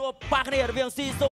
รัวปากเนี่ยเรียงซีซู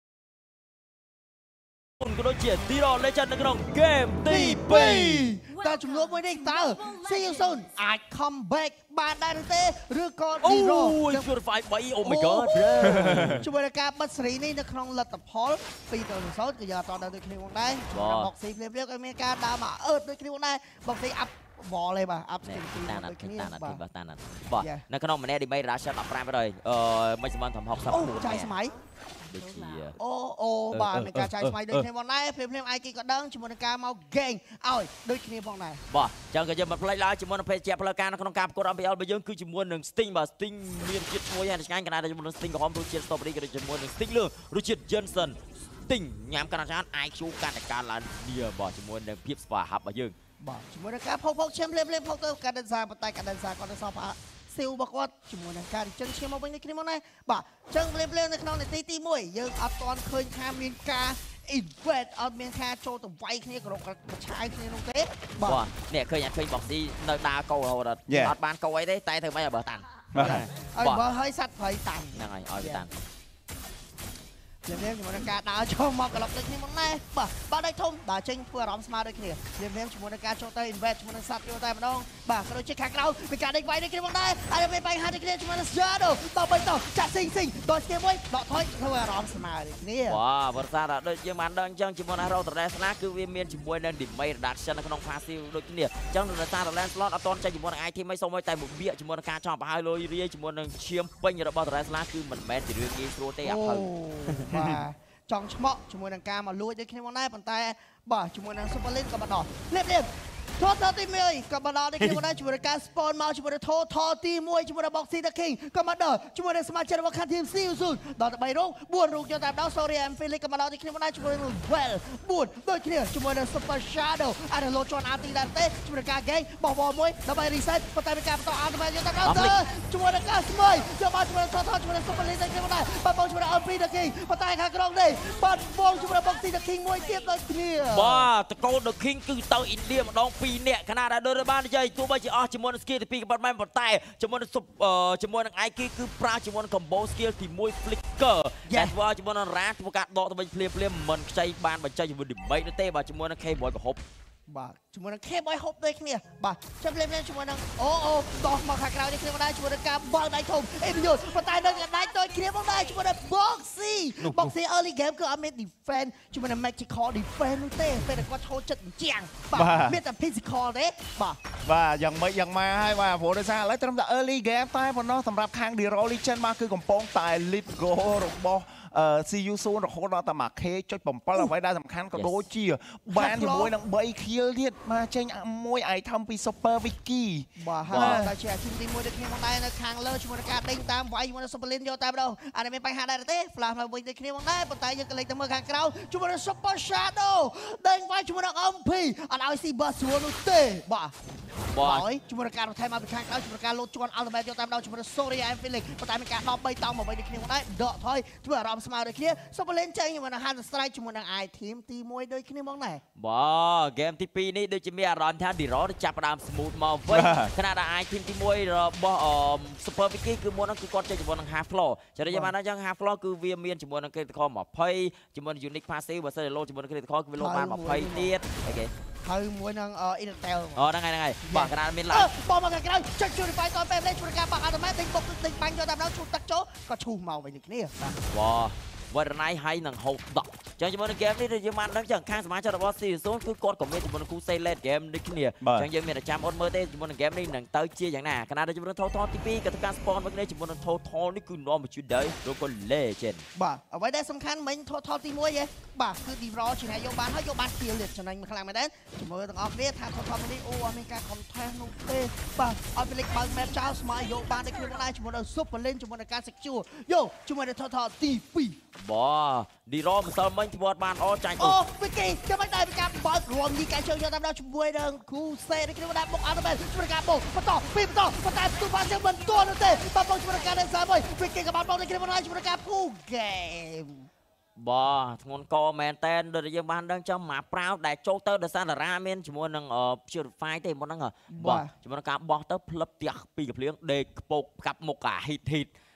ก็โดนเจียตีรอเลจันในกระดองเกมตีปีแต่จุดนู้นไม่ได้ตาซีซูนอาจคัมแบ็กบานได้เต้หรือก็ดีรอช่วยไฟไปโอ้ my god ช่วยการบัสรีนี่ในครองลัตพอลปีต่อหนึ่งโซนก็อย่าตอนเดินคลิปวงได้บอกซีเรียกอเมริกาดามาโดยคลิปวงได้บอกซีอัพบอลเลยป่ะอัพสตีนโดยคลิปนี้ป่ะตานัดบ่ในขนมมันเนี่ยดิไม่รัชตับแปรไปเลยไม่สมานทำหอกสับปูใจสมัยโอ้บ้านในการใช้สมัยโดยคลิปวงได้เพลย์ไอกีก็ดังชิมอนการมาเก่งเอาโดยคลิปวงได้บ่จังก็จะมาเพลย์ไลน์ชิมอนเพลย์เจ็บพลังการขนมการกดอัพไปเอาไปยังคือชิมอนหนึ่งสติงบ่สติงมีจิตช่วยให้งานกันได้ชิมอนสติงกับหอมรูจิตสตรอเบอรี่กับชิมอนหนึ่งสติงเรื่องรูจิตเจนสันติงงามการชาร์จไอชูการในการลานเดียบ่ชิมอนหนึ่งพิบสปาฮับมายังบ่ชิมอนการพกเชมเล่พกเตอร์การเดินสายปไตการเดินสายก่อนจะสอบซิลบอกว่าชิมอนการจังเชียร์มาเป็นในคลิปนี้บ่จังเล่ในขนมในตีมวยยังอัตอนเคยทำมีการอินเวสเอาเมียนแค่โชว์ตัวไวขึ้นกระโดดกระชายขึ้นลงเตะบ่เนี่ยเคยบอกที่ดาโก้เราอัดบานโก้ไว้ได้แต่เธอไม่เอาเบอร์ตันบ่เฮ้ยสัตว์เผยตันยังไงเอาไปตันเรียมชิมอนการดาวโชว์มากระลอกเล็กนี่มันแน่บ่ได้ทุ่มดาวเชิงเพื่อร้องสมาร์ทด้วยគ្នាเรียมชิมอนการโชว์เตอร์อินเวสชิมอนสัตว์โยเตอร์มาดองบ่กระโดดเช็คขาเราเป็นการได้ไวด้วยគ្នាมันได้อะไรไปหาด้วยគ្នាชิมอนสยาโดต่อไปต่อจัดซิงโดนเกมไว้ดอกถอยเพื่อร้องสมาร์ทด้วยគ្នាว้าบริษัทโดยยังมันดังจังชิมอนเราแต่แรกนะคือวิเมียนชิมอนนั่นดิไม่ดักชันในขนมพาซิลโดยគ្នាจังบริษัทแลนด์สล็อตอัตอนใจชิมอนไอที่ไม่ส่งไว้แต่หมุกเบี้ยชิมอนการชอบไปเลยเรียชิมอนนั่งเชียมเป็นอย่างระเบิดแต่แรกนะคือมันแมนจะเรื่องนี้โรเตะพังจองชมจมวยนังการมาลุยได้แค่วันได้ปันแต่บ่จมวยนังซุปเปอร์เล่นกับบัดดอเรียบโทษตีมวยกับบัดดอได้แค่วันได้จมวยนังการสปอนมาจมวยนังโทษตีมวยจมวยนังบ็อกซี่ตะคิงกับบัดดอจมวยนังสมาชิกว่าคันทีมซิลซูนดอตใบรุ่งบุญรุ่งจะแต่ดาวโซเรียมฟิลิปกับบัดดอได้แค่วันได้จมวยนังเวลบุญโดยเคลียร์จมวยนังซุปเปอร์ชาร์โดอันโลจอนอาร์ตีดันเต้จมวยนังการเก่งบอกบอลมวยดับเบิลรีเซ็ตปัตตานีการต่ออาร์ตไปยังแต่เราเจอจมวยนังการสมัยจะมาจมวยนังโทษจมวยนังซุปเปอร์เล่นได้แค่วันได้ปัดบอลจมวยนังอัลฟีตะคิงปัตตานีการกรองได้ปัดบอลจมวยนังบ็อกซี่ตะคิงมวยเทียบเลยเคลียร์บ้าตะโกนเดอะคิงคือเตาอินเดียมาดองปีเนี่ยขนาดเดินบ้านใจตัวไปจีอ๋อจมวนสกิลที่ปีกับบ้านไม่หมดแต่จมวนสุบจมวนไอคิคือปลาจมวนคอมโบสกิลที่มวยฟลิกเกอร์แต่ว่าจมวนรักประกาศดอกตัวไปเพลียมันใจบ้านมันใจจมวนดิบไม่ได้เต้บ้าจมวนเคบอยกับฮบบ่จมวนเคบอยฮบด้วยเนี่ยบ่จำเล่นจมวนโอ้ดอกมาขากเราได้เคลียร์มาได้จมวนการบอลได้ทงเอ็มยูปตายได้กันได้ตัวเคลียร์มาได้จมวนบ็อกซี่เออร์ลี่เกมคืออเมริกาแฟนจมวนแม็กซิคอดีแฟนนู่นเต้เป็นแต่ก็โชว์จัดเจียงบ่เมียแต่พิซิคอเด้บ่ยังมาให้ว่าโผล่ได้ซะแล้วตรงแต่ early game ใต้พอน้องสำหรับข้างดีโรลิเชนมาคือกำปองตายลิดโกรบซียูซูนเราโคตรแต่มาเคจุดผมปลาไว้ได้สำคัญก็โดนจีบ้านที่มวยนังใบเคียวเทียดมาเชงมวยไอทำปีซูเปอร์วิกกี้บ่ฮะแต่เชียร์ทีมตีมวยได้เพียงได้ในทางเลิศชมการเด้งตามไว้มันซูเปอร์ลินโยตามเราอันนี้ไม่ไปหาได้เต้ฟลามาวิ่งได้เพียงได้ปนตายยังกระเลยแต่เมื่อข้างเราชมการซูเปอร์ชาร์โดเด้งไว้ชมการอัมพีอันเอาซีบัสวนนู่นเต้บ่จมการไทยมาเป็นข้างเราจมการโลจวนอัลเบร์ตโยตามเราจมการโซเรียฟิลิกปนตายเป็นการนอกใบตองมาไว้ได้เพียงได้เดาะถอยจมการรอมสมาร์ได้เพียงซูเปอร์เลนเจอร์มันฮันสไตร์จมูกนางไอทีมตีมวยโดยขึ้นมองไหนบ่เกมที่ปีนี้โดยจะมีอารอนท่านดีรอดจับดามสมูทมาไว้ขณะไอทีมตีมวยบ่ซูเปอร์วิกกี้คือมวยนั่นคือกอดใจจมูกนางฮาร์ฟลอจะได้ยังไงนะยังฮาร์ฟลอคือเวียเมียนจมูกนางเกตคอมมาเพย์จมูกยูนิคพาซีบัสเซโลจมูกนางเกตคอคือโลมาเพย์เนียดโอเคคือมวยนางอินเตอร์นั่งไงบ่ขนาดมินลาบอลมากันกันจัดจุดไฟตอนเป็นเล่นชุดการปากอาตมาติงบกติงปังโยตามเราชุดตักโจก็ชูเมาไปอย่างนี้ว้าวันไหนให้หนังหกดอกจังจมูกเกมนี่จะมันทั้งจังข้างสมาชิกบอสซีโซนคือกดของเมย์จมูกคูเซเลตเกมนี่ขึ้นเนี่ยจังยังมีแต่จำอดเมอร์เต้จมูกเกมนี่หนังเตอร์เชียอย่างน่ะขณะที่จมูกทอที่ปีกับการสปอนวันนี้จมูกทอนี่คือนอมชุดเดย์โดยคนเลเจนบ่เอาไว้ได้สำคัญเหมือนทอตีมวยยังบ่คือดีรอชินายโยบานให้โยบานเกียร์เล็ดฉะนั้นมันขลังมาได้จมูกต้องออกเรียกทางทอมันนี่โอ้อเมริกาคอนแทนนู่นเต้บ่เอาไปเล็กบางแมตช์เช้าสมัยโยบานได้คือได้จมูกซุปเปอร์เล่นจมูกการสกิลโยจมูกทอตีปีบ่ดีรอมันสลมันที่บอดบานอ้อใจโอ้วิกกี้จะไม่ได้เป็นการบอลรวมยิงการเชียร์ยอดตามเราช่วยเดินคูเซ่ได้คิดว่าได้บุกอาร์ตเบนช่วยการบุกมาต่อปีมาต่อมาแต่ตัวบอลเชียร์มันตัวนั่นเองบอลบอลช่วยการเดินสายไปวิกกี้กับบอลบอลได้คิดว่าได้ช่วยการผู้เกมบ่งอนกอแมนเตนโดยยังบ้านดังจังหมาเปล่าได้โจเตอร์เดซาราเมนจมูกนังเชื่อไฟเต็มหมดนั่งบ่จมูกการบอลเตอร์พลับเตียปีกับเลี้ยงเด็กปกกับหมกกะฮิต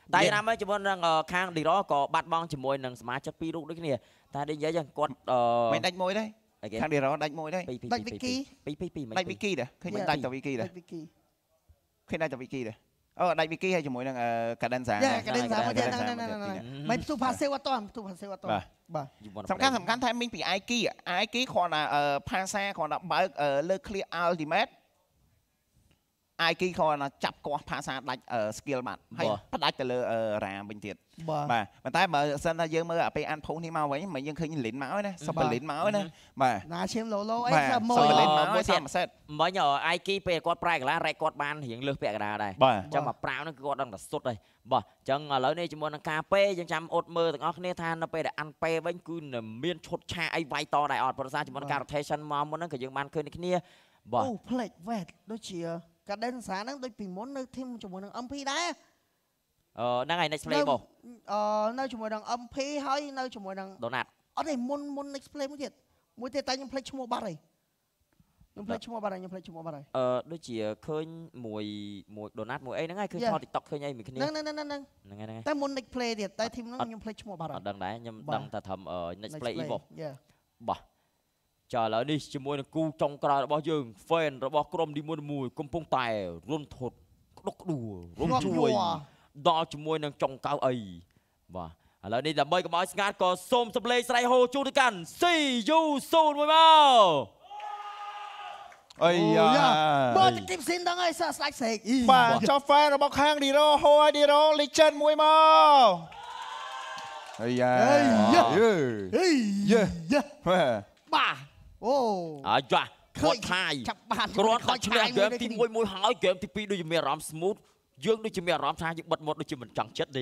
តែណាមកជាមួយនឹងខាងឌីរ៉ក៏បាត់បង់ជាមួយនឹងសមាជិកពីររូបដូចគ្នាតែដូចនិយាយចឹងគាត់មិនដាច់មួយដែរខាងឌីរ៉ដាច់មួយដែរដាច់វីគីដាច់វីគីដែរឃើញមិនដាច់តែវីគីដែរឃើញដាច់តែវីគីដែរដាច់វីគីហើយជាមួយនឹងកាដិនសាកាដិនសាមួយទៀតហ្នឹងមិនផ្ទុះផាសេវអត់តផ្ទុះផាសេវអត់តបាទសំខាន់ថាមីងពី IQ គ្រាន់តែផាសាគ្រាន់តែបើកលើក clear ultimate IQ គ្រាន់តែចាប់គាស់ផាសាដាច់ skill បាទហើយផ្ដាច់ទៅលើរ៉ាវិញទៀតបាទប៉ុន្តែបើសិនថាយើងមើលពេលអានភុសនេះមកវិញមិនយើងឃើញលិនមកណាសុបលិនមកណាបាទណាឈាមឡូឡូអីតែមួយលិនមកទៀតមួយសេតមិញ IQ ពេលគាត់ប្រែកន្លះរ៉ែគាត់បានរៀងលើសពាក់កណ្ដាលដែរអញ្ចឹងមកប្រាវហ្នឹងគាត់ដឹងតែសុទ្ធហើយបាទអញ្ចឹងឥឡូវនេះជាមួយនឹងការពេយើងចាំអត់មើលទាំងអស់គ្នាថានៅពេលដែលអាន់ពេវិញគឺមានឈុតឆាកអីវាយតដែរអត់ព្រោះសារជាមួយនឹងការ rotation មកមុនហ្នឹងក៏យើងបានឃើញនេះគ្នាបាទអូផ្លេចវ៉ែតដូចជាកាដិនសាហ្នឹងដូចពីមុននៅធីមជាមួយនឹង MP ដែរហ្នឹងហើយ next play បងនៅជាមួយនឹង MP ហើយនៅជាមួយនឹង Donut អត់ទេមុន next play មួយទៀតតែខ្ញុំភ្លេចឈ្មោះបាត់ហើយខ្ញុំភ្លេចឈ្មោះបាត់ហើយដូចជាឃើញមួយ Donut មួយអីហ្នឹងហើយឃើញថត TikTok ឃើញអីមួយគ្នាហ្នឹងតែមុន next play ទៀតតែធីមហ្នឹងខ្ញុំភ្លេចឈ្មោះបាត់ហើយអត់ដឹងដែរខ្ញុំដឹងតែត្រឹម next play អីបងបាទចាឥឡូវនេះជាមួយនឹងគូចុងក្រោយរបស់យើង fan របស់ក្រុមនីមួយកំពុងតែរុនធត់ក្តុកក្តួលរំជួយដល់ជាមួយនឹងចុងកៅអីបាទឥឡូវនេះដើម្បីកុំឲ្យស្ងាត់ក៏សូមសម្លេងស្រែកហូជូនទៅកាន់ CU01 មកអីយ៉ាបើទីគីបស៊ីនដល់ហើយស្ដាច់សេកបាទចុះ fan របស់ខាងឌីរ៉ូហូឲ្យឌីរ៉ូ legend មួយមកអីយ៉ាបាទអូអាយ៉ាគាត់ថាយគ្រាន់តែឈ្នះហ្គេមទី1មួយហើយហ្គេមទី2ដូចជាមានអារម្មណ៍ smooth យើងដូចជាមានអារម្មណ៍ថាយើងបិទមាត់ដូចជាមិនចង់ចិត្តទេ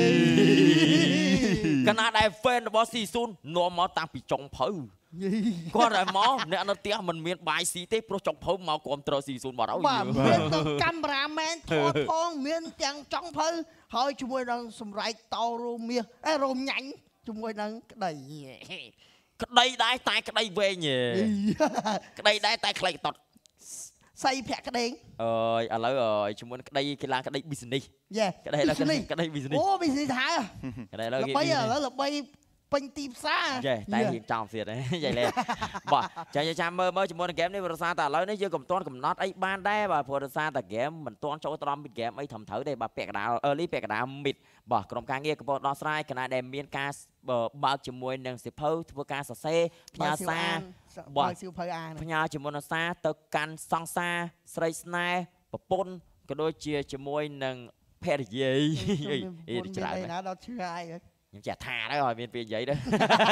កាលណាដែល fan របស់ C0 នាំមកតាំងពីចុងភៅគាត់តែមកអ្នកនៅផ្ទះមិនមានបាយស៊ីទេព្រោះចុងភៅមកគ្រប់ត្រ C0 បាត់ហើយបាទមានទាំងកាមេរ៉ាមែនថតផងមានទាំងចុងភៅហើយជាមួយនឹងសម្រែកតោរោមាសរោមញ៉ាញ់ជាមួយនឹងក្តីដែរតែក្តីវែងក្តីដែរតែខ្លីតត់សៃប្រាក់ក្តេងឥឡូវជាមួយនឹងក្តីកីឡាក្តី business ក្តីឥឡូវក្តី business អូ business ថាក្តីឥឡូវល្បីពេញទីផ្សារតែរៀងចំទៀតហ៎យាយលេបាទចាំមើលជាមួយនឹងហ្គេមនេះព្រោះសារតែឥឡូវនេះយើងក៏មិនទាន់កំណត់អីបានដែរបាទព្រោះសារតែហ្គេមមិនទាន់ចូលត្រង់ពីហ្គេមអីត្រឹមត្រូវទេបាទពាក់កណ្ដាល early ពាក់កណ្ដាល mid បាទក្រុមការងារកំពុងដោះស្រាយខណៈដែលមានការបើកជាមួយនឹងសិភៅធ្វើការសរសេរផ្ញើសារបាទសិភៅអានផ្ញើជាមួយនឹងសារទៅកាន់សង្សារស្រីស្នេហ៍ប្រពន្ធក៏ដូចជាជាមួយនឹងភរិយាច្រើនណាស់ដល់ឆ្ងាយខ្ញុំចេះថាដែរឲ្យមានពេលនិយាយដែរ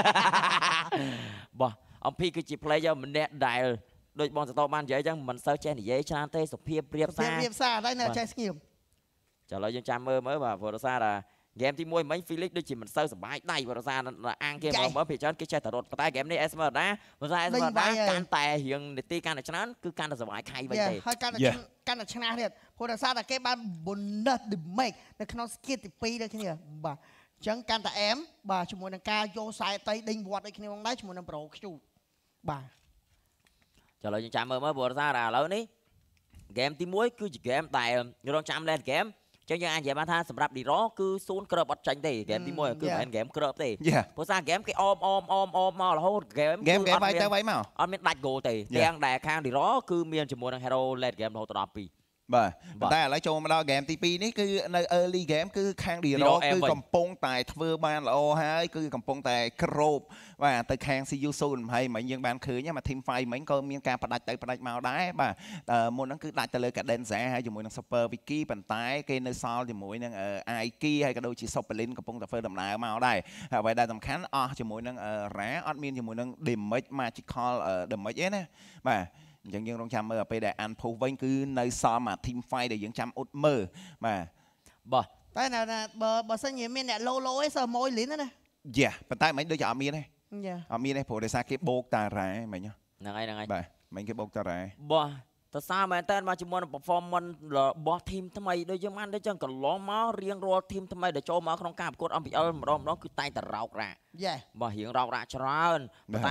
បាទអំពីគឺជា player ម្នាក់ដែលដូចបងសតោបាននិយាយអញ្ចឹងមិនសូវចេះនិយាយច្រើនទេសុភាពរៀបសារតែនៅចេះស្ងៀមចាឥឡូវយើងចាំមើលបាទព្រោះសារថាហ្គេមទី1មិញ Felix ដូចជាមិនសូវសប្បាយដៃព្រោះសារអាងគេមើលពីច្រើនគេចេះតែរត់តែហ្គេមនេះ Esmeralda ព្រោះសារ Esmeralda កាន់តែរៀងនីតិកាន់តែច្រើនគឺកាន់តែសប្បាយខៃវិញទេហើយកាន់តែឆ្នះទៀតព្រោះសារតែគេបាន bonus the make នៅក្នុង skill ទី2ដូចគ្នាបាទអញ្ចឹងកាន់តែអែមបាទជាមួយនឹងការយកខ្សែតីដេញវត្តដូចគ្នាផងដែរជាមួយនឹងប្រូខ្ជូបាទឥឡូវយើងចាំមើលព្រោះសារឥឡូវនេះហ្គេមទី1គឺជាហ្គេមដែលរងចាំលេងហ្គេមចឹងយើងអាចនិយាយបានថាសម្រាប់ឌីរ៉គឺ0គ្របអត់ចាញ់ទេហ្គេមទី1គឺមិនមែនហ្គេមគ្របទេព្រោះសារហ្គេមគេអមមករហូតហ្គេមវាយទៅវាយមកអត់មានដាច់ហ្គោលទេទាំងដែលខាងឌីរ៉គឺមានជាមួយនឹង Hero late game រហូតដល់2 បាទតែឥឡូវចូលមកដល់ហ្គេមទី2នេះគឺនៅ early game គឺខាងឌីរ៉គឺកំពុងតែធ្វើបានល្អហើយគឺកំពុងតែគ្របបាទទៅខាង CU0 ហើយមិញយើងបានឃើញមក team fight មិញក៏មានការផ្ដាច់ទៅផ្ដាច់មកដែរបាទមុនហ្នឹងគឺដាច់ទៅលើ Cadenza ហើយជាមួយនឹង Super Vicky ប៉ុន្តែគេនៅសល់ជាមួយនឹង Aiki ហើយក៏ដូចជា Sopelin កំពុងតែធ្វើដំណើរមកដែរហើយអ្វីដែលសំខាន់អស់ជាមួយនឹង Ra អត់មានជាមួយនឹង damage magical damage ទេណាបាទអញ្ចឹងយើងរងចាំមើលពេលដែលអានភុសវិញគឺនៅសល់មក team fight ដែលយើងចាំអ៊ុតមើលបាទតែបើសិនជាមានអ្នកឡូអីសើម៉ួយលីនណាប៉ុន្តែមិនដូចជាអត់មានទេអត់មានទេព្រោះដោយសារគេបោកតារ៉ែមិញហ្នឹងហើយបាទមិញគេបោកតារ៉ែបាទតើសារមែនតើមកជាមួយនឹង performance របស់ team ថ្មីដូចយើងបានដូចចឹងកន្លងមករៀងរាល់ team ថ្មីដែលចូលមកក្នុងការប្រកួត MPL ម្ដងគឺតែងតែរោករ៉ាបាទរៀងរោករ៉ាច្រើនតែ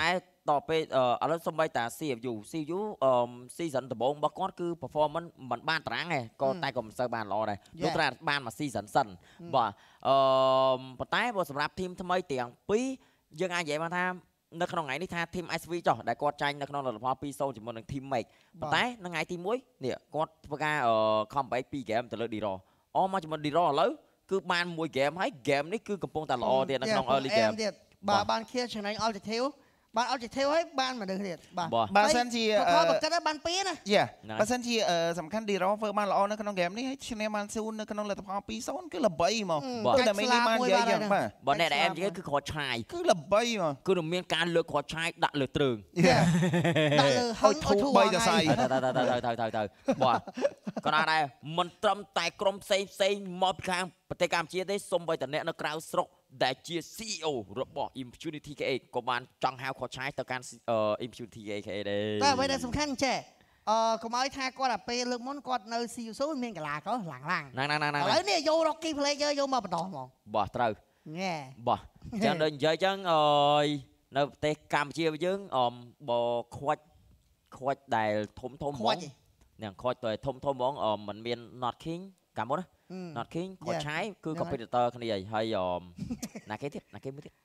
ต่อไปឥឡូវសំបីតា CFU ស៊ីសិនដំបូងរបស់គាត់គឺ performance មិនបានតារាងទេក៏តែក៏មិនសូវបានល្អដែរយល់ថាបានមក season សិនបាទប៉ុន្តែបើសម្រាប់ team ថ្មីទាំងពីរយើងអាចនិយាយមកថានៅក្នុងថ្ងៃនេះថា team SV ចុះដែលគាត់ចាញ់នៅក្នុងលទ្ធផល 2-0 ជាមួយនឹង team Make ប៉ុន្តែនៅថ្ងៃទី1នេះគាត់ធ្វើការ comeback 2 game ទៅលើ Diro មកជាមួយ Diro ឥឡូវគឺបាន1 game ហើយ game នេះគឺកំពុងតែល្អទៀតនៅក្នុង early game ទៀតបាទបានឃ្លាចំណេញ Objective បាន Objective ហើយបានមនុស្សទៀតបាទបើសិនជាផលបកាត់បាន2ណាយ៉ាបើសិនជាសំខាន់ Diro ធ្វើបានល្អនៅក្នុង game នេះហើយឈ្នះបានស៊ូនៅក្នុងលទ្ធផល 2-0 គឺល្បីហ្មងគឺតែមានបាននិយាយយ៉ាងបាទបើអ្នកដែលនិយាយគឺគ្រាន់ឆាយគឺល្បីហ្មងគឺនឹងមានការលើកគ្រាន់ឆាយដាក់លើទ្រើងដាក់លើហឹងធូប3កសៃទៅបាទក៏ដែរមិនត្រឹមតែក្រុមផ្សេងមកពីខាងប្រទេសកម្ពុជាទេសូម្បីតែអ្នកនៅក្រៅស្រុកដែលជា CEO របស់ Impunity KA ក៏បានចង់ហៅគាត់ឆាយទៅកាន់ Impunity KA ដែរតែអ្វីដែលសំខាន់ចេះកុំឲ្យថាគាត់អាពេលលើកមុនគាត់នៅ CUSO មានកលាក៏ឡើងហ្នឹងឥឡូវនេះយក Rocky Player យកមកបន្តហ្មងបាទត្រូវញ៉ែបាទចឹងដូចនិយាយចឹងនៅប្រទេសកម្ពុជាយើងបើខ្វាច់ដែលធំហ្មងហ្នឹងខ្វាច់ទៅធំហ្មងមិនមាន Not King កាលមុនណា Not King គាត់ឆាយគឺ competitor គ្នាហើយណាគេទៀតមួយទៀត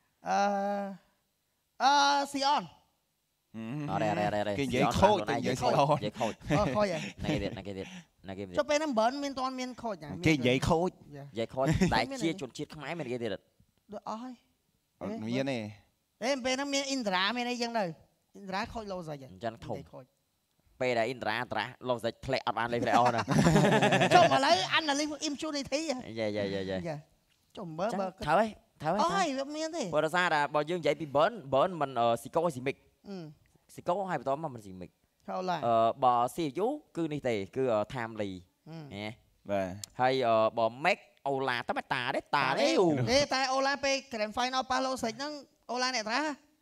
Sion អរ៉េគេនិយាយខូចតែនិយាយខូចខូចណាគេទៀតចុះពេលហ្នឹងមិនមានតន់មានខូចគេនិយាយខូចតែជាជនជាតិខ្មែរមានគេទៀតដូចអស់ហើយអត់មានទេពេលហ្នឹងមានអ៊ីនដ្រាមានអីចឹងទៅអ៊ីនដ្រាខូចលោសិចអញ្ចឹងធំពេលដែលអ៊ីនដ្រាត្រាស់លោសិចធ្លាក់អត់បានលេខអស់ណាចុះឥឡូវ Analyst Impunity យ៉ាចុះមើលបើត្រូវហើយមានទេបើរសារថាបើយើងនិយាយពី Burn មិនស៊ីកូស៊ីមិកស៊ីកូហើយបន្តមកមិនស៊ីមិកហើយឡើយបើ CU គឺនេះទេគឺ Time Lee បាទហើយបើ Make អូឡាតែតាទេតែអូឡាពេល Grand Final ប៉ះលោសិចហ្នឹងអូឡាអ្នកត្រា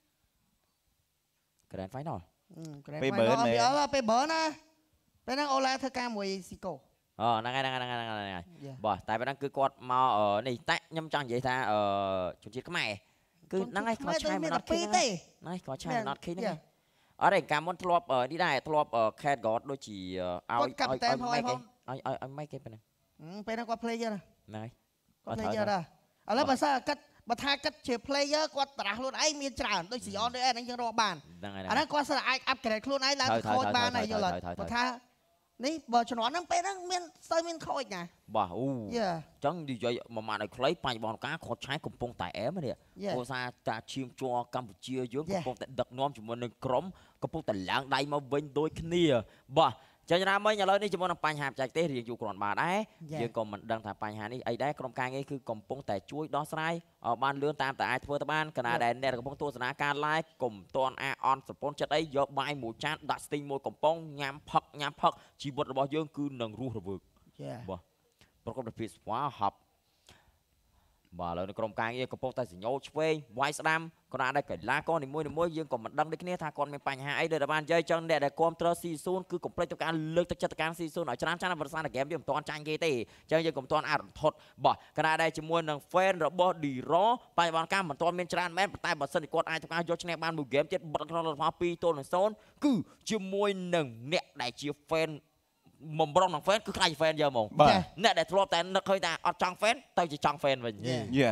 Grand Final ពេលបើពេលណាពេលហ្នឹងអូឡាធ្វើការមួយស៊ីកូហ្នឹងហើយបាទតែពេលហ្នឹងគឺគាត់មកនេះតែខ្ញុំចង់និយាយថាជនជាតិខ្មែរគឺហ្នឹងហើយគាត់ឆាយមិនអត់ឃើញទេហ្នឹងហើយគាត់ឆាយមិនអត់ឃើញហ្នឹងអរេកាលមុនធ្លាប់នេះដែរធ្លាប់ Cat God ដូចជាឲ្យម៉េចគេពេលហ្នឹងពេលហ្នឹងគាត់ player ហ្នឹងហើយគាត់ player ដែរឥឡូវបើថាគិតជា player គាត់តារះខ្លួនឯងមានច្រើនដូច Sion ដូចហ្នឹងយើងរកបានអាហ្នឹងគាត់អាច upgrade ខ្លួនឯងឡើងទៅខូចបានហើយយល់បើថានេះបើជំនាន់ហ្នឹងពេលហ្នឹងមានស្ទើរមានខូចណាបាទអញ្ចឹងនិយាយមួយម៉ាត់ឲ្យខ្លីបច្ចុប្បន្នការខុសឆាយកំពុងតែអែមនេះព្រោះថាការឈាមជ័រកម្ពុជាយើងកំពុងតែដឹកនាំជាមួយនឹងក្រុមកំពុងតែឡើងដៃមកវិញដូចគ្នាបាទចាញ់ណាមិញឥឡូវនេះជាមួយនឹងបញ្ហាបច្ចេកទេសរៀងយូរគ្រាន់បានដែរយើងក៏មិនដឹងថាបញ្ហានេះអីដែរក្រុមការងារគឺកំពុងតែជួយដោះស្រាយបានលឿនតាមតែអាចធ្វើទៅបានកណាដែលអ្នកកំពុងទស្សនាការ live កុំតន់អន់សពនចិត្តអីយកបាយមួយចានដាក់ស្ទីងមួយកំប៉ុងញ៉ាំផឹកជីវិតរបស់យើងគឺនឹងរស់រវើកបាទប្រកបដោយភាពស្វាហាប់បាទឥឡូវនៅក្រុមការងារកំពុងតែសញ្ញោឆ្វេងវាយស្ដាំគណៈដែលកីឡាករនីមួយយើងក៏មិនដឹងដូចគ្នាថាគាត់មានបញ្ហាអីដែលបាននិយាយចឹងអ្នកដែលគ្រប់គ្រងស៊ីស៊ូនគឺកុំភ្លេចទៅការលើកទឹកចិត្តទៅការស៊ីស៊ូនឲ្យច្រើនប្រសិនតែហ្គេមយើងមិនទាន់ចាញ់គេទេចឹងយើងកុំទាន់អារន្ធត់បាទគណៈដែលជាមួយនឹង fan របស់ Diro បច្ចុប្បន្នកម្មមិនទាន់មានច្រើនមែនតែបើសិនជាគាត់អាចធ្វើការយកឈ្នះបានមួយហ្គេមទៀតបិទក្នុងលទ្ធផល 2-0 គឺជាមួយនឹងអ្នកដែលជា fanបំរុងនឹង fan គឺខ្លាច fan យកហ្មងអ្នកដែលធ្លាប់តែនឹកឃើញថាអត់ចង់ fan ទៅជាចង់ fan វិញ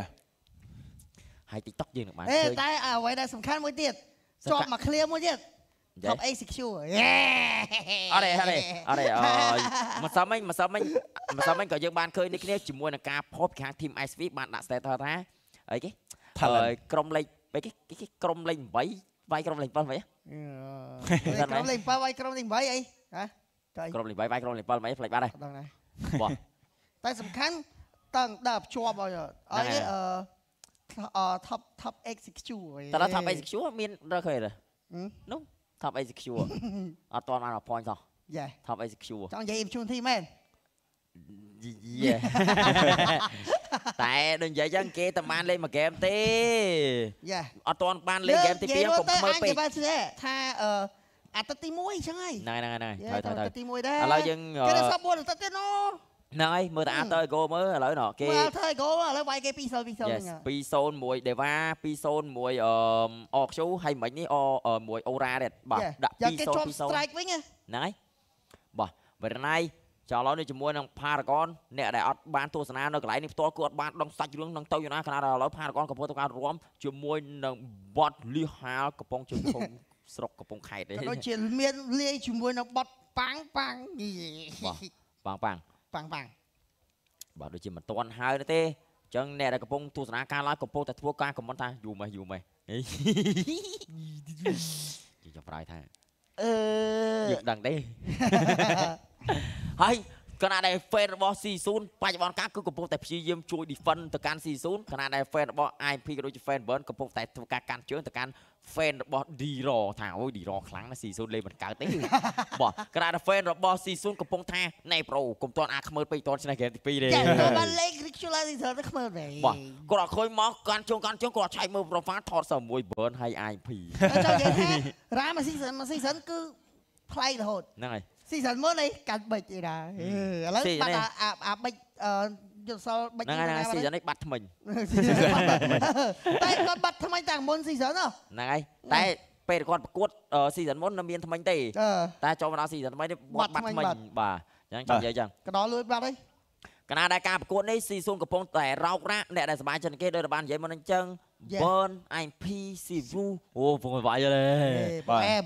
ហើយ TikTok យើងនឹងបានឃើញតែអ្វីដែលសំខាន់មួយទៀតជាប់មក clear មួយទៀត Top ACQ អរេមិនសមមិញក៏យើងបានឃើញនេះគ្នាជាមួយនឹងការផុសពីខាង team SV បានដាក់ status ថាអីគេក្រុមលេខគេក្រុមលេខ8វាយក្រុមលេខ7វិញក្រុមលេខ7វាយក្រុមលេខ8អីហ៎ក្រុមលេខ8វាយក្រុមលេខ7មិនផ្លេចបាត់ហើយបាទតែសំខាន់តើដល់ភ្ជាប់ឲ្យtop XQ តើ top XQ មានរើឃើញទេនោះ top XQ អត់ទាន់បាន point សោះ top XQ ចង់និយាយ Impunity មែនតែដូចនិយាយចឹងគេតែបានលេងមួយហ្គេមទេអត់ទាន់បានលេងហ្គេមទី2កុំខ្មើពេកថាអាទិត្យទី1អញ្ចឹងហើយហ្នឹងត្រូវទី1ដែរឥឡូវយើងគេសាប់4អាទិត្យទៀតណូ nói mưa ta tới cô mới lỡ nọ kia mưa thôi cô lỡ vay cái piso pi son mùi để va pi son mùi ọt số hay mấy ní mùi ora đẹp bà đặt pi son strike với nha nói bà vậy nay cho nó đi chụp mua năng Paragon nè đại bán tour sana nó lại đi tour cuột bán đông sạch luôn năng tàu như nào khả năng là Paragon của tôi cao róm chụp mua năng bọt li hà của phong chụp phong sọc của phong khai đấy nó chuyện miên li chụp mua năng bọt pang bảo đôi chị mình toàn hai nữa tê chân nè đại của phong tour sana cao lái của phong tại thua ca của món ta dù mày chỉ cho phải thay dựng đằng đấy hayขณะใดแฟนบอลซีซูนปัจจุบันการคือกำลังแต่พยายามช่วยดีฟันต่อการซีซูนขณะใดแฟนบอลไอพีก็โดยแฟนเบิร์นกำลังแต่ต่อการเชื่อต่อการแฟนบอลดีรอถามว่าดีรอครั้งนะซีซูนเลยมันเก่าเต้บอกขณะใดแฟนบอลซีซูนกำลังท่าในโปรกลุ่มตอนอาขมือไปตอนชนะเกมที่ปีเลยตัวมันเล็กริชลาซีซูนขมือเลยบอกก็เราเคยมองการชงก็ใช้มือประฟ้าถอดสมวยเบิร์นให้ไอพีเจ้าอย่างนี้ร้านมาซีซันคือเพลย์โหดนั่นไงซีซันเมื่อไรการเบิดอีน่ะแล้วบัดเบิดจุดโซ่เบิดนั่นไงซีซันได้บัดทำไมแต่ก่อนบัดทำไมต่างบนซีซันอ่ะนั่นไงแต่เป็นก่อนประกวดซีซันมดน้ำเมียนทำไมตีแต่จอมันเอาซีซันไม่ได้บัดทำไมบ่ายังจำเยอะจังก็นอนเลยบัดเลยขณะได้การประกวดในซีซันกับพงแต่เราละเนี่ยได้สบายจังเกย์โดยบ้านใหญ่มันจังเบิร์นไอพีซีฟูโอ้พงไปเลยแอม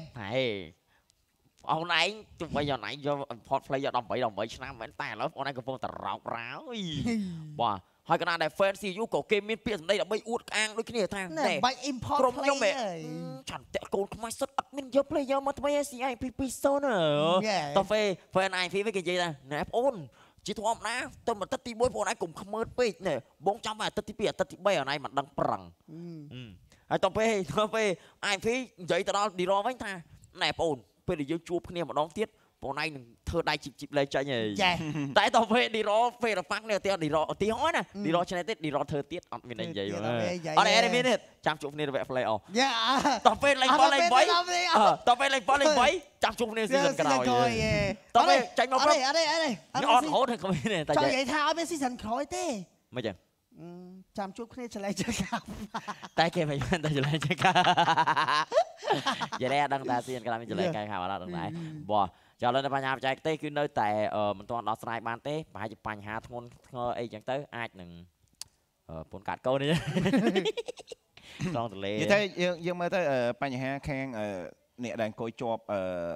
ông này tụi bây giờ này do play giờ đồng bảy năm vẫn tài lắm ông này còn phong tạt ráo bà hai cái này fan si du cổ game miền biển đây là bay uất ang đôi khi thằng này bay import player chẳng tệ cồn không ai xuất admin giờ player mà tụi si IPP so nữa tao phê fan IP với cái gì ta nè ôn chỉ thua na tôi mà tất ti bôi bọn này cùng không mơ pe nè 400 mà tất ti bia tất ti bay ở này mà đang prang hai tao phê IP vậy tao đi ro với ta nè ônពេលដែលយើងជួបគ្នាម្ដងទៀតបងឯងនឹងធ្វើដៃជីបលេចេញហីតែតោះពេលឌីរ៉ពេលរ៉ាក់នេះទៀតឌីរ៉ឧទាហរណ៍ណាឌីរ៉ឆ្នេះទៀតឌីរ៉ធ្វើទៀតអត់មានអីនិយាយអត់អីមានទេចាំជួបគ្នារវគ្គ play off តោះពេលលេងបោះលេង3តោះពេលលេងបោះលេង3ចាំជួបគ្នាស៊ីซั่នក្រោយតោះពេលចាញ់មកព្រឹកអត់រហូតហ្នឹងក៏មានតែចង់និយាយថាអត់មានស៊ីซั่នក្រោយទេមិនចឹងចាំជួបគ្នាឆ្លៃចកាតែគេមិនមែនតែឆ្លៃចកាយេដឹងតាស៊ីនក្រោយមានឆ្លៃកែខោអត់ដឹងដែរបោះចោលនៅបញ្ហាបច្ចេកទេសគឺនៅតែមិនទាន់ដោះស្រាយបានទេប្រហែលជាបញ្ហាធ្ងន់ធ្ងរអីចឹងទៅអាចនឹងពូនកាត់កូននេះត្រង់ទលេនិយាយទៅយើងមើលទៅបញ្ហាខាងអ្នកដែលអង្គុយជាប់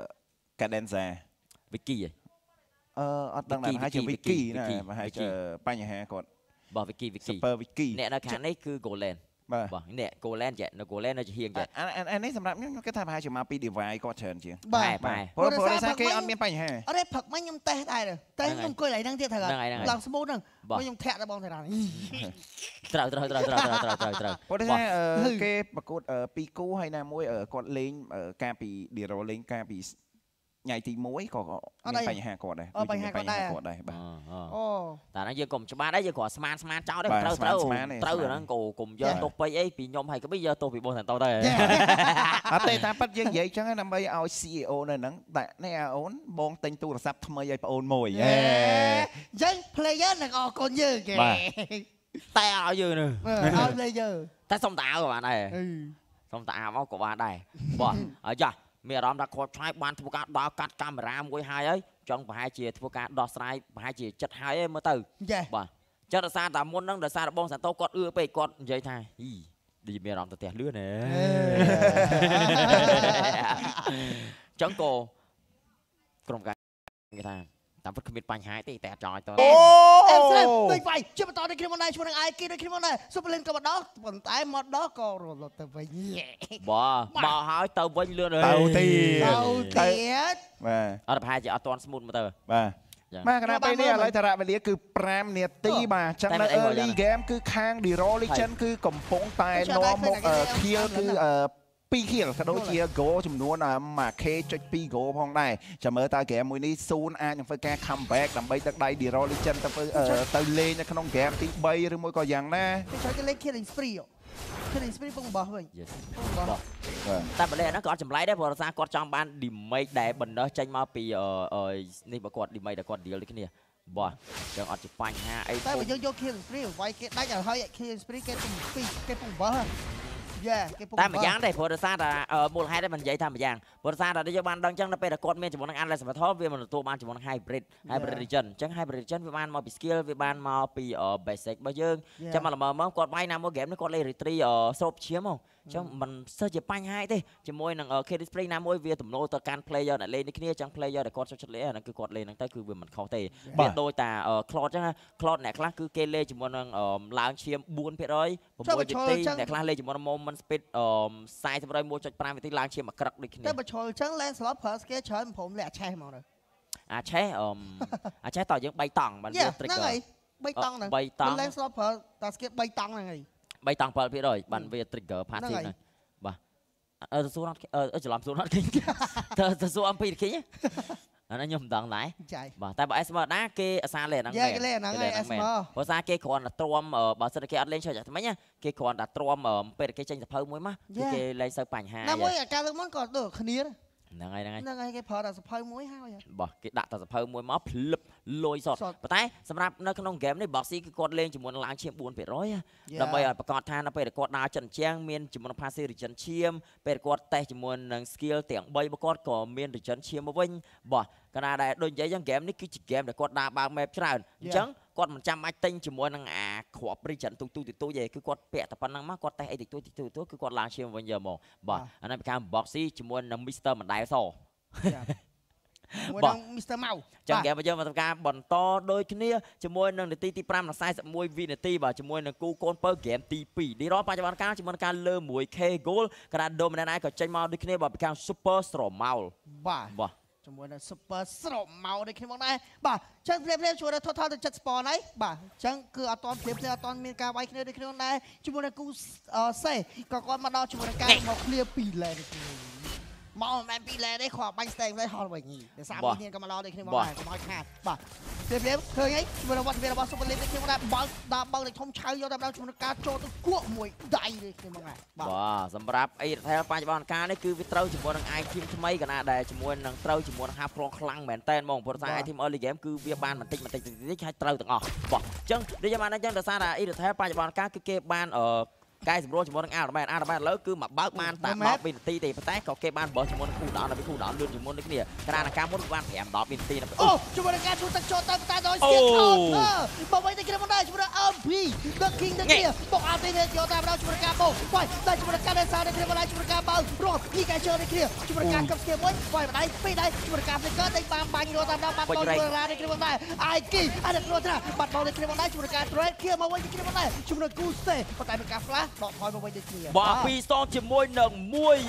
cadenza វិគីអត់ដឹងដែរប្រហែលជាវិគីណាប្រហែលជាបញ្ហាគាត់บ่วิกิ super wiki អ្នកនៅខាងនេះគឺ Golan បាទអ្នក Golan ចេះនៅ Golan នៅជាហៀងចេះអានេះសម្រាប់ខ្ញុំគេថាប្រហែលជាមកពី device គាត់ច្រើនជាងបាទព្រោះសារគេអត់មានបញ្ហាអត់ទេផឹកមិញខ្ញុំតេស្តដែរតេស្តខ្ញុំអង្គុយឡើងហ្នឹងទៀតត្រូវឡើង smooth ហ្នឹងខ្ញុំធាក់ដល់បងទៅដល់ត្រូវព្រោះថាគេប្រកួត2គូហើយណាមួយគាត់លេងការពី Dero លេងការពីញ៉ៃទី1ក៏មានបញ្ហាគាត់ដែរបញ្ហាគាត់ដែរបាទអូតែហ្នឹងយើងកុំច្បាស់ដែរយើងគ្រាន់ស្មានចោលដែរត្រូវហ្នឹងកុំយកទុកពេកអីពីខ្ញុំហើយក៏បីយកទុកពីបងតាទៅដែរអត់ទេតាមពិតយើងនិយាយចឹងដើម្បីឲ្យ CEO នៅហ្នឹងតែនេះអូនបងទិញទូរស័ព្ទថ្មីឲ្យប្អូនមួយអញ្ចឹង player នឹងអរគុណយើងគេតែឲ្យយើងនឹងឲ្យ player តែសុំតាក៏បានដែរសុំតាមកក៏បានដែរបាទហើយចាមានអារម្មណ៍ថាគាត់ឆ្លាយបានធ្វើការដល់កាត់កាមេរ៉ាមួយហើយចង់ប្រហែលជាធ្វើការដោះស្រាយប្រហែលជាចិត្តហើយមើលទៅបាទចិត្តរសារតែមុនហ្នឹងដោយសារបងសាន្តោគាត់ពេកគាត់និយាយថាឌីមានអារម្មណ៍ទៅផ្ទះលឿនហ៎ចង់ក៏ក្រុមការគេថាតាមពិតគ្មានបញ្ហាទេតែចង់ឲ្យតអូអេមស្រីដូចវាយជិះបន្តនៅគ្នាមកដែរឈ្មោះនឹងអាយគីដូចគ្នាមកដែរស៊ុបលិនក៏មកដល់ប៉ុន្តែមកដល់ក៏រលត់ទៅវិញបាទមកហើយទៅវិញលឿនទៅទៀតបាទអត់ប្រហែលជាអត់ទាន់ស្មូតមកទៅបាទមកគណៈពេលនេះឥឡូវតារៈវេលាគឺ5នាទីបាទចឹងនៅ early game គឺខាង Dero Legend គឺកំពុងតែនាំមក kill គឺ2 kill ក៏ដូចជា goal ចំនួន 1k.2 goal ផងដែរចាំមើលតើ game មួយនេះស៊ូនអាចនឹងធ្វើការ comeback ដើម្បីទឹកដៃ Dero Legend ទៅលេងនៅក្នុង game ទី3ឬមួយក៏យ៉ាងណាគេគេលេង killing spree killing spree ពងបោះវិញតែបលែហ្នឹងក៏អត់ចម្លែកដែរព្រោះសារគាត់ចង់បាន damage ដែលបណ្ដោះចេញមកពីនេះបើគាត់ damage ដែលគាត់ deal ដូចគ្នាบ่ចឹងអត់ជាបញ្ហាអីតែបើយើងយក kill spree វាយគេដាច់ឲ្យហើយ kill spree គេពុំពីគេពុំបើយ៉ាគេពុំតែម្យ៉ាងដែរព្រោះដោយសារតែមូលហេតុតែមិននិយាយថាម្យ៉ាងព្រោះដោយសារតែយើងបានដឹងចឹងនៅពេលដែលគាត់មានជាមួយនឹង Atlas Battle វាមិនទទួលបានជាមួយនឹង Hybrid Region អញ្ចឹង Hybrid Region វាបានមកពី skill វាបានមកពី basic របស់យើងចាំមកល្មមគាត់វាយណាមួយ game នេះគាត់លេង retreat ស្រូបឈាមមកអញ្ចឹងមិនសូវជាបញ្ហាទេជាមួយនឹង KD Spring ណាមួយវាទំនោរទៅកាន់ player ដែលលេងនេះគ្នាអញ្ចឹង player ដែលគាត់ចូលចិត្តលេងហ្នឹងគឺគាត់លេងហ្នឹងទៅគឺវាមិនខុសទេវាដូចតា Cloud អញ្ចឹង Cloud អ្នកខ្លះគឺគេលេងជាមួយនឹងឡើងឈាម 4% 6វិធីអ្នកខ្លះលេងជាមួយនឹង moment speed 41.5 វិធីឡើងឈាមមួយក្រឹកដូចគ្នាតែបើឈរអញ្ចឹង Lancelot ប្រើ skill ច្រើនព្រមលាក់ឆេះហ្មងទៅអាចឆេះតើយើង3តង់បានវា trigger ហ្នឹងហើយ3តង់ហ្នឹង Lancelot ប្រើតា skill 3តង់ហ្នឹងហើយ 3តង់ 7% បានវា trigger passive ហ្នឹងបាទទៅសួរអត់ច្រឡំសួរអត់ឃើញទៅសួរអំពីឃើញអានេះខ្ញុំមិនដឹងដែរបាទតែបើ Esmer ណាគេអាសាលេហ្នឹងមែនគេលេហ្នឹងហើយ Esmer ព្រោះសារគេគ្រាន់តែទ្រាំបើសិនតែគេអត់លេងឆើចាស់ថ្មីគេគ្រាន់តែទ្រាំពេលគេចេញសភៅមួយមកគឺគេលេងសូវបញ្ហាណាមួយអាការលើកមុនក៏ដូចគ្នាហ្នឹងហើយគេប្រើតែសភៅមួយហើយបាទគេដាក់តែសភៅមួយមកភ្លឹបលុយសតប៉ុន្តែសម្រាប់នៅក្នុងហ្គេមនេះ Boxy គឺគាត់លេងជាមួយនឹងឡើងឈាម 4% ដើម្បីឲ្យប្រកាសថានៅពេលដែលគាត់ដើរចិត្តជាងមានជាមួយនឹង passive regen ឈាមពេលគាត់តេស្តជាមួយនឹង skill ទាំង3របស់គាត់ក៏មាន regen ឈាមមកវិញបាទកណាដែលដូចនិយាយចឹងហ្គេមនេះគឺជាហ្គេមដែលគាត់ដើរបើក map ច្រើនអញ្ចឹងគាត់មិនចាំបាច់ទិញជាមួយនឹងអាគ្រាប់ regen ទូទេគឺគាត់ពាក់តែប៉ុណ្្នឹងមកគាត់តេស្តអីតិចតួចគឺគាត់ឡើងឈាមវិញយកមកបាទអានេះប្រការ Boxy ជាមួយនឹង Mr. ម្ដែលសមួយនឹង Mr. Mau ចឹងគេមកយើងមកធ្វើការបន្តដូចគ្នាជាមួយនឹងនាទីទី5និង41វិនាទីបាទជាមួយនឹងគូកូនពៅហ្គេមទី2ឌីរ៉បច្ចុប្បន្នកាលជាមួយនឹងការលើ 1k goal កណា Dominant ឯងក៏ចេញមកដូចគ្នាបាទពីខាង Super Stromaul បាទជាមួយនឹង Super Stromaul ដូចគ្នាមកដែរបាទចឹងភ្លាមជួយដល់ total ទៅចិត្ត spawn ហើយបាទចឹងគឺអត់តភ្លាមអត់តមានការវាយគ្នាដូចគ្នាដែរជាមួយនឹងគូសេក៏គាត់មកដល់ជាមួយនឹងការមក clear 2 lane មកមិនពីលែទេគាត់បាញ់ស្ទេងវិញហល់វិញដោយសារមានក៏មកដល់ដូចគ្នាមកដែរកុំឲ្យខាតបាទពេលឃើញហីជាមួយនឹងវត្តមានរបស់ Super League ដូចគ្នាមកដែរបើកដល់បើកលេខធំឆៅយកតែម្ដងជាមួយនឹងការចូលទៅគក់មួយដៃដូចគ្នាមកដែរបាទសម្រាប់អីរថែលបច្ចុប្បន្នកាលនេះគឺវាត្រូវជាមួយនឹង iTeam ថ្មីកណាដែលជាមួយនឹងត្រូវជាមួយនឹងហាប់ក្រុងខ្លាំងមែនតែនហ្មងព្រោះថា iTeam early game គឺវាបានបន្តិចហើយត្រូវទាំងអស់បាទអញ្ចឹងដូចយ៉ាងណាអញ្ចឹងដោយសារតែអីរថែលបច្ចុប្បន្នកាលគឺគេបានកែសម្រួលជាមួយនឹងអារ៉ាបែនឥឡូវគឺមកបើកបានតែ10វិនាទីទេប៉ុន្តែក៏គេបានបើកជាមួយនឹងគូដោនដើម្បីគូដោនលឿនជាមួយនឹងគ្នាខណៈការមុនបាន5-10វិនាទីអូជាមួយនឹងការជួទឹកចូលទៅតែដោយស្គីថតបើវិញតែគ្នាមកដែរជាមួយនឹង MP The King ទៅគ្នាបុកអត់ទេយកតែម្ដងជាមួយនឹងការបុកវាយតែជាមួយនឹងការដែលសារទៅគ្នាមកដែរជាមួយនឹងការបើករត់ពីការជើទៅគ្នាជាមួយនឹងការកឹបស្គីមួយវាយម្ដាយពីរដៃជាមួយនឹងការ flicker ដេញបានបាញ់យកតែម្ដងបាត់បោលជាមួយរ៉ាទៅគ្នាមកដែរ IK អត់ខ្លួនថាបាត់បោលទៅគ្នាមកដែរជាមួយនឹងការ trade គៀមកវិញទៅគ្នាមកដែរជាមួយនឹងគូសេប៉ុន្តែមានការ flash ដកថយមកវិញទៅគ្នាបាទ2 2ជាមួយនឹង1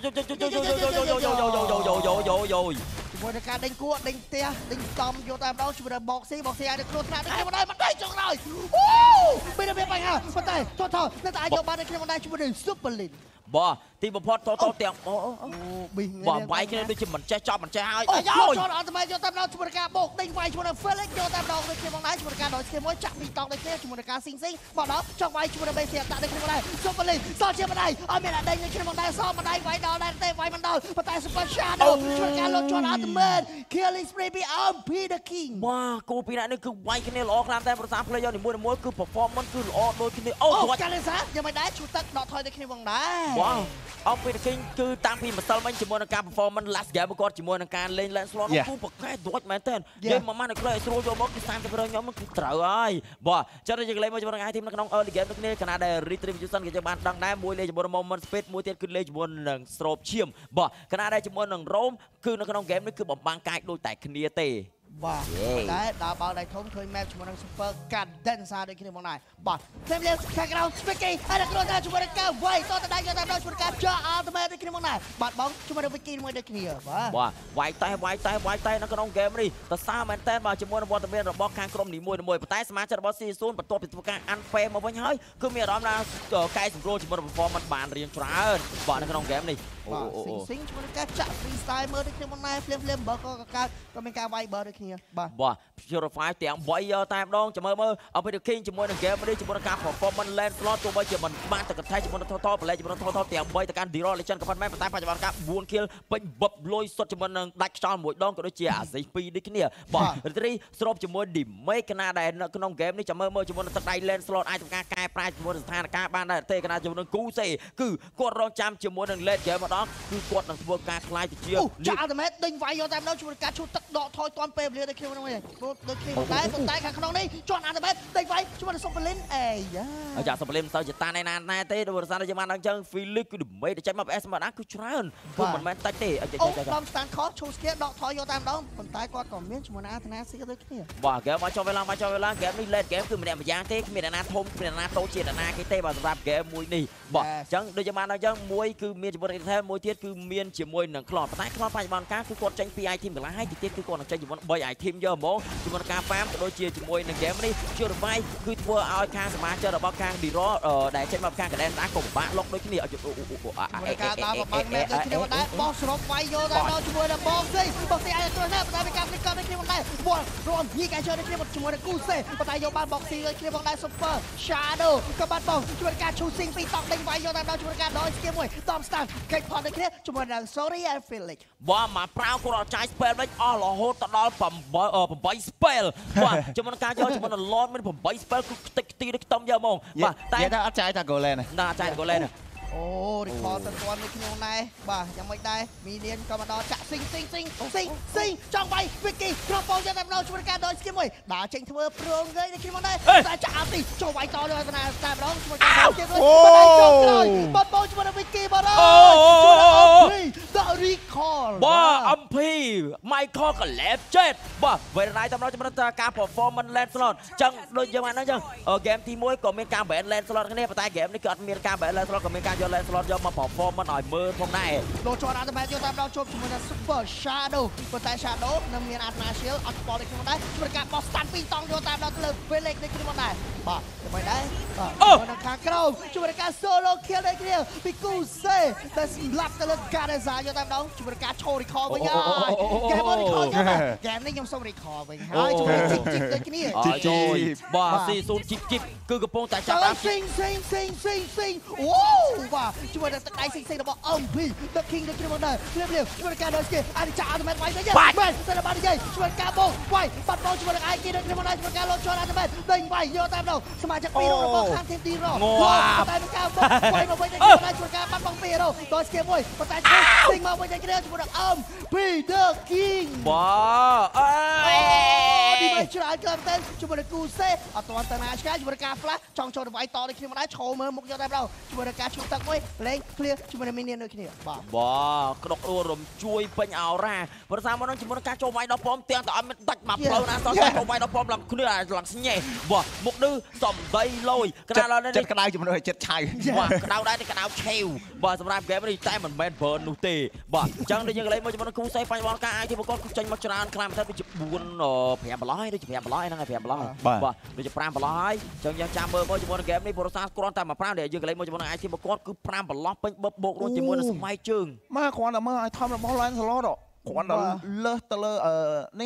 ជាមួយនឹងការដេញគួរដេញផ្ទះដេញតំយកតែម្ដងជាមួយនឹង Boxy អាចទៅខ្លួនថ្នាក់ទៅគ្នាមកដែរមិនដៃចុងដល់អូមានតែបញ្ហាប៉ុន្តែថតនៅតែអាចយកបានទៅគ្នាមកដែរជាមួយនឹង Super League បាទទីបំផុតតទាំងប៊ីបាទវាយគ្នាដូចជាមិនចេះចប់មិនចេះហើយអាយ៉ចូលអត់តែយកតែម្ដងជាមួយនឹងការបោកដេញវាយជាមួយនឹង Felix យកតែម្ដងដូចគ្នាមកដែរជាមួយនឹងការដោយស្គីមួយចាក់ពីតង់ដូចគ្នាជាមួយនឹងការស៊ីងមកដល់ចង់វាយជាមួយនឹង Base ដាក់ដូចគ្នាមកដែរ Super League សល់ជាម្ដាយអត់មានអាដេញដូចគ្នាមកដែរសល់ម្ដាយវាយដល់ដែរទេវាយមិនដល់ប៉ុន្តែ Super Shadow ជួយការលុតជាប់ Ultimate Killing Spree ពី MP The King បាទគូពីរនេះគឺវាយគ្នាល្អខ្លាំងតែប្រសា player នីមួយៗគឺ performance គឺល្អដូចគ្នាអូកាលេសាយ៉ាងមិនដែរឈូទឹកដកថយដូចគ្នាមកដែរបាទអង្គពី King គឺតាំងពីម្សិលមិញជាមួយនឹងការ performance last game គាត់ជាមួយនឹងការលេង Lancelot គូប្រកែកដួចមែនតើនិយាយមួយម៉ាត់ឲ្យស្រួលយកមកគឺ30%ខ្ញុំគឺត្រូវហើយបាទចឹងយើងលេងមកជាមួយនឹង iTeam នៅក្នុង early game ដូចគ្នាខណៈដែល Retribution គេបានដឹងដែរមួយលេងជាមួយនឹង Moment Speed មួយទៀតគឺលេងជាមួយនឹង Strobe ឈាមបាទខណៈដែលជាមួយនឹង Rome គឺនៅក្នុង game នេះគឺបំបាំងកាយដូចតែគ្នាទេបាទតែដើរបាល់ដៃធំឃើញ map ជាមួយនឹង Super Cadenza ដូចគ្នាមកដែរបាទផ្លេមខាងក្រៅ Spiky ហើយដល់ខ្លួនថាជាមួយនឹងការវាយតតដៃយកតែដល់ជាមួយការចា Ultimate ដូចគ្នាមកដែរបាទបងជាមួយនឹង Vicky មួយដូចគ្នាបាទវាយតែនៅក្នុង game នេះតើសារមែនតើបាទជាមួយនឹងវត្តមានរបស់ខាងក្រុមនីមួយប៉ុន្តែសមាជិករបស់ C0 បន្ទាប់ពីធ្វើការ unfair មកវិញហើយគឺមានអារម្មណ៍ថាកែសម្រួលជាមួយនឹង performance បានរៀងច្រើនបាទនៅក្នុង game នេះស៊ីងជាមួយនឹងការចាក់ freestyle មើលដូចគ្នាមកណែភ្លាមបើក៏មានការវាយបើដូចគ្នាបាទ Purify ទាំង3តែម្ដងចាំមើលឲ្យពេល King ជាមួយនឹង game នេះជាមួយនឹងការ performance land slot ទោះបីជាមិនបានទៅកន្លែងជាមួយនឹង total play ជាមួយនឹង total ទាំង3ទៅកាន់ Dero Legend ក៏ប៉ុន្តែបច្ចុប្បន្នការ4 kill ពេញបឹបលុយសុទ្ធជាមួយនឹងដាច់ខ្យល់មួយដងក៏ដូចជាអាស៊ី2ដូចគ្នាបាទរី ស្របជាមួយ damage កណាដែលនៅក្នុង game នេះចាំមើលជាមួយនឹងទឹកដៃ land slot អាចធ្វើការកែប្រែជាមួយនឹងស្ថានភាពបានដែរទេកណាជាមួយនឹង Kuse គឺគាត់រងចាំជាមួយនឹង late game ម្ដងគឺគាត់នឹងធ្វើការខ្លាយទៅជាចាក់ ultimate ដេញវាយយកតែម្ដងជាមួយនឹងការឈូតទឹកដកថយទាន់ពេលវេលាដូចគ្នាហ្នឹងដូចគ្នាដែរប៉ុន្តែខាងក្នុងនេះជាន់ ultimate ដេញវាយជាមួយនឹង Superlin អេយ៉ា Superlin ទៅជាតាណែណាទេដោយសារតែយើងបានដឹងចឹង Felix គឺ damage ដែលចេញមក PS ម្ដងគឺច្រើនគឺមិនមែនតិចទេតាម stand call ឈូស្គៀដកថយយកតែម្ដងប៉ុន្តែគាត់ក៏មានជាមួយនឹង Athena ស៊ីដូចគ្នាបាទ game មកចុះវេលា game នេះ late game គឺម្នាក់ម្យ៉ាងទេគ្មានអ្នកណាធំគ្មានអ្នកណាតូចជាអ្នកណាគេទេបាទសម្រាប់ game មួយនេះបាទអញ្ចឹងដូចយើងបានដឹងចឹងមួយគឺមានជាមួយ Intel មួយទៀតគឺមានជាមួយនឹង Cloud ប៉ុន្តែ Cloud បច្ចុប្បន្នការគឺគាត់ចេញពី item កន្លះហើយទៀតគឺគាត់នឹងចេញជាមួយ3 item យកហ្មងជាមួយការ farm ក៏ដូចជាជាមួយនឹង game នេះ Purify គឺធ្វើឲ្យខាងសមាជិករបស់ខាង Dero ដែលចេញមកខាង Garden ដែរក៏ពិបាកលុកដូចគ្នាការដើរមកបែកដូចគ្នាដែរបោះស្រុកវាយយកតែដល់ជាមួយនឹងបងស៊ីអាចទៅណាប៉ុន្តែមានការភ្លេចក៏ដូចគ្នាដែរវល់រួមយីកាយchơiដូចគ្នាជាមួយនឹង Kuse ប៉ុន្តែយកបានបងស៊ីដូចគ្នាផងដែរ Super Shadow ក៏បានបងជួយការឈូស៊ីងពីតង់ដេញវាយយកតែដល់ជាមួយការដល់ស្គីមួយតំ stand គេផតដូចគ្នាជាមួយនឹង Sorry and Felix បាទមកប្រាវគាត់ចាយ spell វិញអស់រហូតដល់8 spell បាទជាមួយនឹងការយកជាមួយនឹង Lord មាន8 spell គឺខ្ទេចខ្ទីដូចខ្ទឹមយកហ្មងបាទតែអត់ចាយតា Golem ណាចាយ Golem អូ recall ទៅទាន់នេះខ្ញុំដែរបាទយ៉ាងម៉េចដែរមីលៀនក៏មកដល់ចាក់ស៊ីងចង់វាយ Vicky ក្រុមបងយកតែម្ដងជួយការដល់ស្គីមួយដើរចេញធ្វើព្រងគេនេះខ្ញុំដែរតែចាក់អាទីចូលវាយតទៅតែម្ដងជួយការដល់ស្គីមួយបាទចុងក្រោយបងជួយនឹង Vicky បាទអូដល់ recall បាទ MP Michael ក៏ left jet បាទវេរ៉ៃតែម្ដងជាមួយការ performance land slot ចឹងដូចយើងបានហ្នឹងចឹង game ទី1ក៏មានការ ban land slot គ្នាប៉ុន្តែ game នេះគឺអត់មានការ ban land slot ក៏មានការយក land slot យកមក performance ឲ្យមើលផងដែរលោកជាន់អត់តែយកតែម្ដងជួបជាមួយនឹង Super Shadow ប៉ុន្តែ Shadow នឹងមាន Athena Shield អត់ខ្វល់ដូចខ្ញុំដែរជួយការបោះ stand 2តង់យកតែម្ដងទៅលើ Felix នេះខ្ញុំដែរបាទយ៉ាងម៉េចដែរបាទនៅខាងក្រោមជួយការ solo kill ដូចគ្នាពី Kuse តែស្លាប់ទៅលើ Gareza យកតែម្ដងជួយការឈោ recall វិញហើយ game recall យកតែ game នេះខ្ញុំសូម recall វិញហើយជួយជីកដូចគ្នាបាទស៊ីស៊ូនជីកគឺកំពុងតែចាប់បានស៊ីងអូបាទជួយដល់ទឹកដៃស៊ីងរបស់ MP The King ដូចគ្នាមកដែរភ្លាមជួយការដល់ស្គីអាចចាក់ ultimate វាយទៅមែនតែបាននិយាយជួយការបងវាយបាត់បងជួយនឹង IK ដូចគ្នាមកដែរជួយការលោតជាន់ ultimate ដេញវាយយកតែម្ដងសមាជិកពីររបស់ខាង Team Dero តែមានការបងវាយមកវិញទៅជួយការបាត់បងពីរដល់ស្គីមួយប៉ុន្តែស៊ីងមកវិញទៅគ្នាជួយនឹង MP The King បាទទីមិនច្រើនក៏តែជាមួយនឹង Kuse អត់ទាន់ទៅណាឆ្ងាយជាមួយនឹងការ flash ចង់ចូលទៅវាយតដូចគ្នាមកដែរឈោមើលមុខយកតែម្ដងជាមួយនឹងការឈូសទឹកមួយលេង clear ជាមួយនឹង minion ដូចគ្នាបាទក្តុករំជួយពេញអោរ៉ាប្រសាមកនឹងជាមួយនឹងការចូលវាយដល់ព្រមទាំងតែអត់មានដាច់មកផ្លូវណាសោះចូលវាយដល់ព្រមឡើងគ្នាឡើងស្ញេបាទមុខនេះសំដីលយកណ្ដាលនេះចិត្តក្តៅជាមួយនឹងចិត្តឆៅបាទក្តៅដែរតែក្តៅឆេវបាទសម្រាប់ game នេះតែមិនមែន burn នោះទេបាទអញ្ចឹងដូចយើងលេងមកជាមួយនឹង Kuse បច្ចុប្បន្នការអាចទីបកចេញមកច្រើនខ្លាំងមែនដូចជា4 5បន្លោះហើយដូចជា5បន្លោះហ្នឹងហើយ5បន្លោះបាទដូចជា5បន្លោះហើយអញ្ចឹងយើងចាំមើលមកជាមួយនឹង game នេះប្រសាគ្រាន់តែមក5ដែលយើងលេងមកជាមួយនឹង IT បកគាត់គឺ5បន្លោះពេញបឹបបោករួមជាមួយនឹងស្បែកជើងមកគ្រាន់តែមើលឲ្យធំរបស់ Land Slot គ្រាន់តែលើសទៅលើនេះ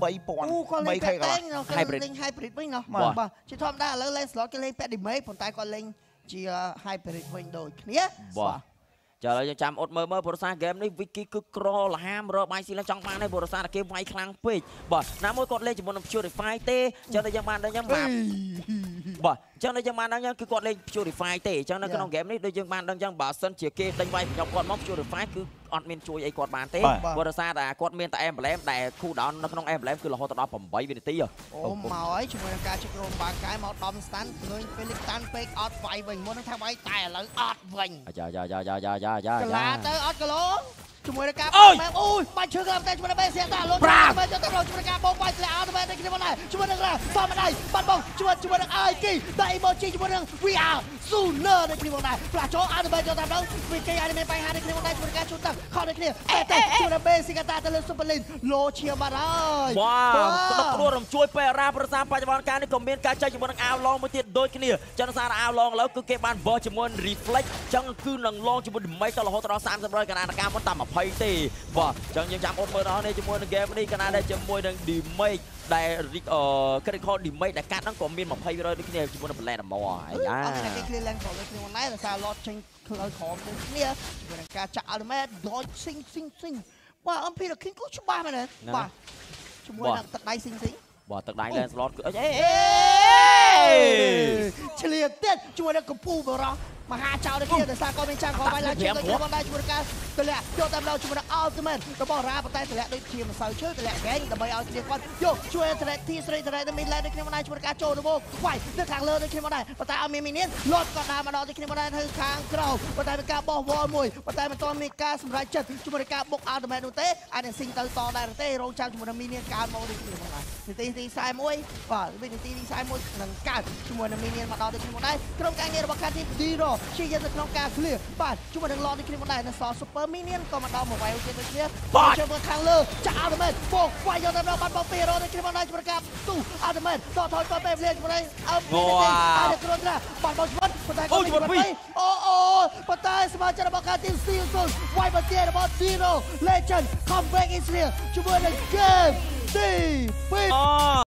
3000 3K កន្លះ hybrid វិញណោះបាទជាធម្មតាឥឡូវ Land Slot គេលេងពាក់ damage ប៉ុន្តែគាត់លេងជា hybrid វិញដូចគ្នាបាទចាឥឡូវយើងចាំអត់មើលប្រសា game នេះ Vicky គឺក្រលហាមរកបាយស៊ីឡើងចង់បានហើយប្រសាតែគេវាយខ្លាំងពេកបាទណាមួយគាត់លេងជាមួយនឹង Purify ទេអញ្ចឹងតែយើងបានដឹងយ៉ាងបាទបាទអញ្ចឹងយើងបានដឹងយ៉ាងគឺគាត់លេង Purify ទេអញ្ចឹងនៅក្នុង game នេះដូចយើងបានដឹងយ៉ាងបើសិនជាគេដេញវាយប្រញាប់គាត់មក Purify គឺអត់មានជួយអីគាត់បានទេព្រោះសារតែគាត់មានតែ emblem ដែល cool down នៅក្នុង emblem គឺរហូតដល់8វិនាទីអូមកហើយជាមួយនឹងការជិះក្រុមបាកាយមកដំ stand ឃើញ Felix stand ពេកអត់វាយវិញមុននឹងថាវាយតែឥឡូវអត់វិញយ៉ាកន្លាទៅអត់គីឡូជាមួយនឹងការអូយអូយបាច់ឈើក្រោមតែជាមួយនឹងបេសៀតាលោកប្រាំបានចូលទៅជាមួយនឹងការបងបាច់ស្លាអត់ទៅតែគ្នាមកដែរជាមួយនឹងសមដៃបាត់បងជាមួយនឹង IK តែ emoji ជាមួយនឹង VR Sooner នៅគ្នាមកដែរផ្លាស់ចូលអត់ទៅចូលតាមដល់វិកេអត់មានបញ្ហានៅគ្នាមកដែរជាមួយនឹងការជូតទឹកខំនៅគ្នាតែជាមួយនឹងបេសៀតាទៅលើ Super Lin លោឈៀបាត់ហើយវ៉ាវក្តុកក្តួលរំជួយពេលរាប្រសាបច្ចុប្បន្នកាលនេះក៏មានការចែកជាមួយនឹងអាវឡងមួយទៀតដូចគ្នាចឹងសារអាវឡងឥឡូវគឺគេបានបោះជាមួយ reflect ចឹងគឺនឹងឡងជាមួយ damage ដល់រហូតដល់30%កណ្ដាលការមុនតាម20ទេបាទចឹងយើងចាំអូនមើលដល់នេះជាមួយនឹង game នេះកណ្ដាលដែរជាមួយនឹង damage ដែល critical damage ដែលកាត់ហ្នឹងក៏មាន20%ដូចគ្នាជាមួយនឹង blend ហ្មងអាយ៉ាអត់គេ clear lane ក្រោមដូចគ្នាមកដែរដោយសារ lot ចេញផ្លូវក្រោមដូចគ្នាជាមួយនឹងការចាក់ ultimate dodge sing បាទអំពីរ king គូច្បាស់មែនទេបាទជាមួយនឹងទឹកដៃ sing បាទទឹកដៃ lane slot គឺអេឆ្លៀតទៀតជាមួយនឹងកម្ពុជាបរោះមហាចៅនេះគ្នាដោយសារគាត់មានចាំគាត់បាយឡើងជួយគ្នាបងដែរជាមួយនឹងការទម្លាក់យកតាមដល់ជាមួយនឹង ultimate របស់រ៉ាប៉ុន្តែទម្លាក់ដូចជាមិនសូវជឿទម្លាក់ហ្គេងដើម្បីឲ្យគ្នាគាត់យកជួយទម្លាក់ទីស្រីទម្លាក់មានឡើងដូចគ្នាបងដែរជាមួយនឹងការចូលទៅមកខ្វាយនៅខាងលើដូចគ្នាបងដែរប៉ុន្តែអត់មានមីនៀនលត់គាត់ដើរមកដល់ដូចគ្នាបងដែរនៅខាងក្រោមប៉ុន្តែមានការបោះវល់មួយប៉ុន្តែមិនទាន់មានការសម្រេចចិត្តជាមួយនឹងការបុក ultimate នោះទេអាចនឹងស៊ីងទៅតដែរទេរងចាំជាមួយនឹងមីនៀនកើតមកដូចគ្នាបងដែរនាទីទី41បាទនាទីទី41នឹងកើតជាមួយនឹងមីនៀនមកដល់ដូចគ្នាបងដែរក្រុមការងាររបស់ខាងទី Diro ជាយកទៅក្នុងការ clear បាទជាមួយនឹង lot ដូចគ្នាមកដែរនៅសល់ super minion ក៏មកដល់មកវាយទៀតដូចគ្នាបាទចូលមកខាងលើចាក់ ultimate បោកវាយយកទៅដល់បាត់បង200ដូចគ្នាមកដែរជាមួយការទូ ultimate តថយទៅពេលវេលាជាមួយអើអាចគ្រូត្រាបាត់បងជីវិតប៉ុន្តែក៏មានអូប៉ុន្តែសមាជិករបស់ការទី Season វាយមកទៀតរបស់ Diro Legend come back is here ជាមួយនឹង game ទី2